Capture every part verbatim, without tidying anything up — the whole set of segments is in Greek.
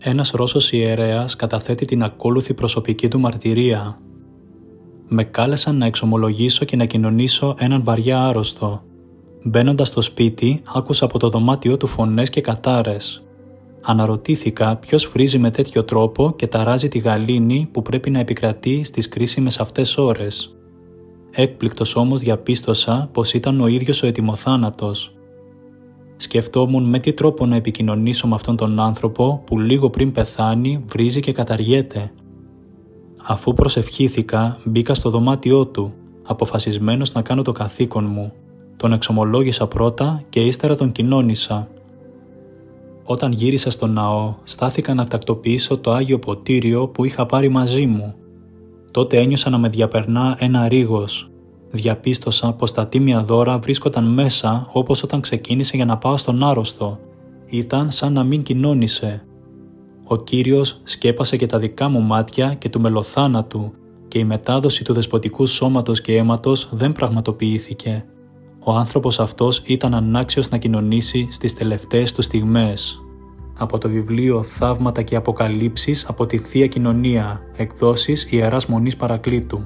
Ένας Ρώσος ιερέας καταθέτει την ακόλουθη προσωπική του μαρτυρία. Με κάλεσαν να εξομολογήσω και να κοινωνήσω έναν βαριά άρρωστο. Μπαίνοντας στο σπίτι, άκουσα από το δωμάτιό του φωνές και κατάρες. Αναρωτήθηκα ποιος βρίζει με τέτοιο τρόπο και ταράζει τη γαλήνη που πρέπει να επικρατεί στις κρίσιμες αυτές ώρες. Έκπληκτος όμως διαπίστωσα πως ήταν ο ίδιος ο ετοιμοθάνατος. Σκεφτόμουν με τι τρόπο να επικοινωνήσω με αυτόν τον άνθρωπο που λίγο πριν πεθάνει βρίζει και καταργέται. Αφού προσευχήθηκα, μπήκα στο δωμάτιό του, αποφασισμένος να κάνω το καθήκον μου. Τον εξομολόγησα πρώτα και ύστερα τον κοινώνησα. Όταν γύρισα στο ναό, στάθηκα να τακτοποιήσω το Άγιο Ποτήριο που είχα πάρει μαζί μου. Τότε ένιωσα να με διαπερνά ένα ρίγος. Διαπίστωσα πως τα τίμια δώρα βρίσκονταν μέσα όπως όταν ξεκίνησε για να πάω στον άρρωστο. Ήταν σαν να μην κοινώνησε. Ο Κύριος σκέπασε και τα δικά μου μάτια και του μελοθάνατου και η μετάδοση του δεσποτικού σώματος και αίματος δεν πραγματοποιήθηκε. Ο άνθρωπος αυτός ήταν ανάξιος να κοινωνήσει στις τελευταίες του στιγμές. Από το βιβλίο «Θαύματα και Αποκαλύψεις» από τη Θεία Κοινωνία, εκδόσεις Ιεράς Μονής Παρακλήτου.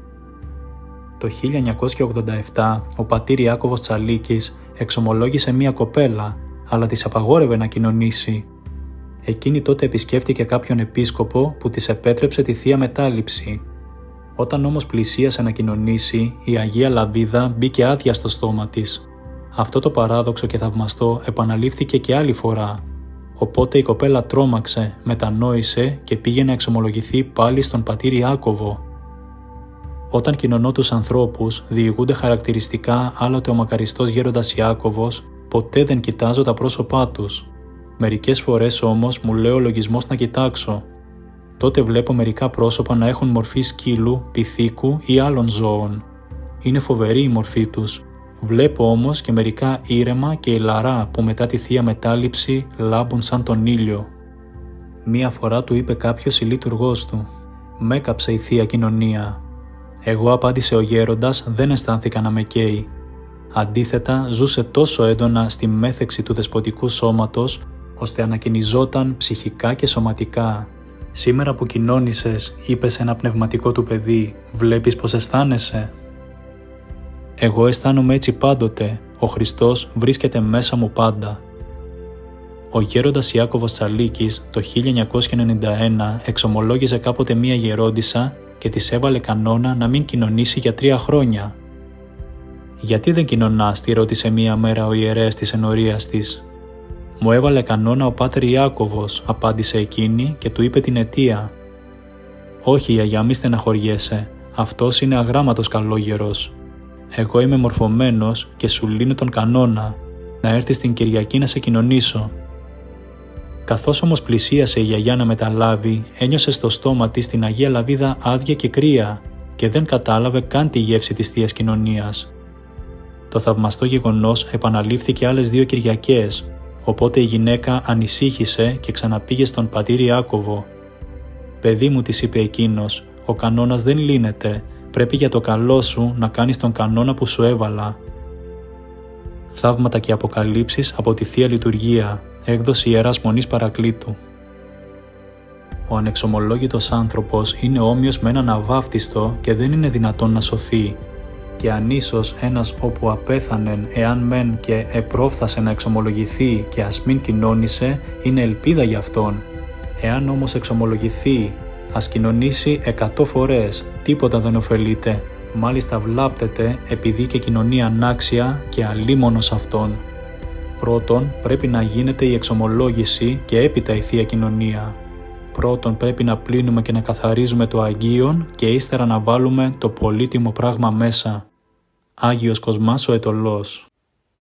Το χίλια εννιακόσια ογδόντα επτά ο πατήρ Ιάκωβος Τσαλίκης εξομολόγησε μία κοπέλα, αλλά της απαγόρευε να κοινωνήσει. Εκείνη τότε επισκέφτηκε κάποιον επίσκοπο που της επέτρεψε τη Θεία Μετάληψη. Όταν όμως πλησίασε να κοινωνήσει, η Αγία Λαμπίδα μπήκε άδεια στο στόμα της. Αυτό το παράδοξο και θαυμαστό επαναλήφθηκε και άλλη φορά. Οπότε η κοπέλα τρόμαξε, μετανόησε και πήγε να εξομολογηθεί πάλι στον πατήρ Ιάκωβο. Όταν κοινωνώ τους ανθρώπους, διηγούνται χαρακτηριστικά άλλοτε ο μακαριστός γέροντας Ιάκωβος, ποτέ δεν κοιτάζω τα πρόσωπά τους. Μερικές φορές όμως μου λέει ο λογισμός να κοιτάξω. Τότε βλέπω μερικά πρόσωπα να έχουν μορφή σκύλου, πυθίκου ή άλλων ζώων. Είναι φοβερή η μορφή τους. Βλέπω όμως και μερικά ήρεμα και ηλαρά που μετά τη Θεία Μετάληψη λάμπουν σαν τον ήλιο. Μία φορά του είπε κάποιος η λειτουργός του «Μ' έκαψε η Θεία Κοινωνία». Εγώ, απάντησε ο γέροντας, δεν αισθάνθηκα να με καίει. Αντίθετα, ζούσε τόσο έντονα στη μέθεξη του δεσποτικού σώματος, ώστε ανακοινιζόταν ψυχικά και σωματικά. «Σήμερα που κοινώνησες», είπε σε ένα πνευματικό του παιδί, «βλέπεις πως αισθάνεσαι?» «Εγώ αισθάνομαι έτσι πάντοτε, ο Χριστός βρίσκεται μέσα μου πάντα». Ο γέροντας Ιάκωβος Τσαλίκης το χίλια εννιακόσια ενενήντα ένα εξομολόγησε κάποτε μία γερόντισσα και της έβαλε κανόνα να μην κοινωνήσει για τρία χρόνια. «Γιατί δεν κοινωνάς?» τη ρώτησε μία μέρα ο ιερέας της ενορίας της. «Μου έβαλε κανόνα ο πάτερ Ιάκωβος», απάντησε εκείνη και του είπε την αιτία. «Όχι, γιαγιά, μη στεναχωριέσαι, αυτός είναι αγράμματος καλόγερος. Εγώ είμαι μορφωμένος και σου λύνω τον κανόνα, να έρθεις την Κυριακή να σε κοινωνήσω». Καθώς όμως πλησίασε η γιαγιά να μεταλάβει, ένιωσε στο στόμα της την Αγία Λαβίδα άδεια και κρύα και δεν κατάλαβε καν τη γεύση της Θείας Κοινωνίας. Το θαυμαστό γεγονός επαναλήφθηκε άλλες δύο Κυριακές, οπότε η γυναίκα ανησύχησε και ξαναπήγε στον πατήρ Ιάκωβο. «Παιδί μου», της είπε εκείνος, «ο κανόνας δεν λύνεται, πρέπει για το καλό σου να κάνεις τον κανόνα που σου έβαλα». Θαύματα και Αποκαλύψεις από τη Θεία Λειτουργία, έκδοση Ιεράς Μονής Παρακλήτου. Ο ανεξομολόγητος άνθρωπος είναι όμοιος με έναν αβάφτιστο και δεν είναι δυνατόν να σωθεί. Και αν ίσως ένας όπου απέθανεν εάν μεν και επρόφθασε να εξομολογηθεί και ας μην κοινώνησε, είναι ελπίδα για αυτόν. Εάν όμως εξομολογηθεί, ας κοινωνήσει εκατό φορές, τίποτα δεν ωφελείται, μάλιστα βλάπτεται επειδή και κοινωνεί ανάξια και αλίμονος αυτόν. Πρώτον, πρέπει να γίνεται η εξομολόγηση και έπειτα η Θεία Κοινωνία. Πρώτον, πρέπει να πλύνουμε και να καθαρίζουμε το Αγίον και ύστερα να βάλουμε το πολύτιμο πράγμα μέσα. Άγιος Κοσμάς ο Αιτωλός.